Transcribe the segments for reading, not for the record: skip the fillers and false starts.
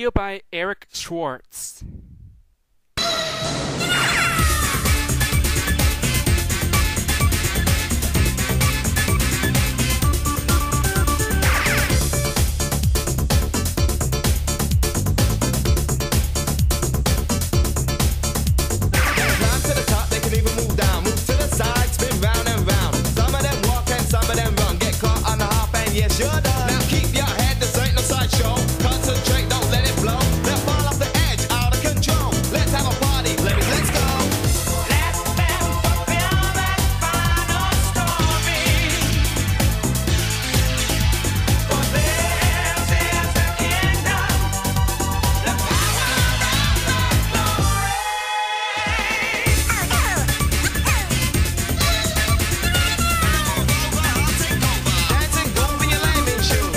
Audio by Eric Schwartz. Yes, you're done. Now keep your head, this ain't no sideshow. Concentrate, don't let it blow. Now fall off the edge, out of control. Let's have a party, Lemmings, let's go. Let them fulfill that final story. For this is the kingdom, the power of the glory. Dancing, go in your landing shoes.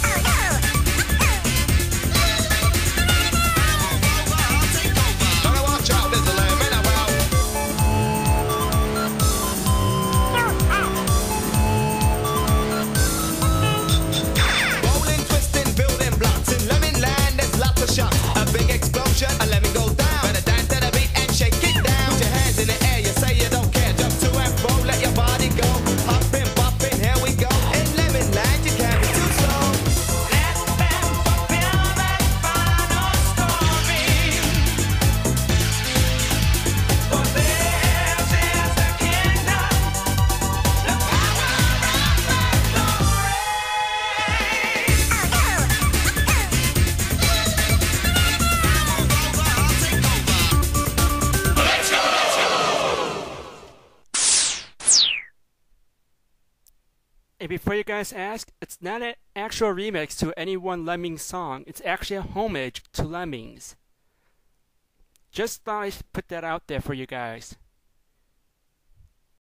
Gotta watch out, there's a lemon about. Rolling, twisting, building blocks. In lemon land, there's lots of shots. A big explosion, a lemon goes down. Better dance to the beat and shake it down. Put your hands in the air, you say you don't care. Jump to and fro, let your body go. Hopping, bopping, here we go. In lemon land, you can't be too slow. Let them fulfill that final story. For this is the kingdom, the power of the glory. And before you guys ask, it's not an actual remix to any one Lemmings song. It's actually a homage to Lemmings. Just thought I'd put that out there for you guys.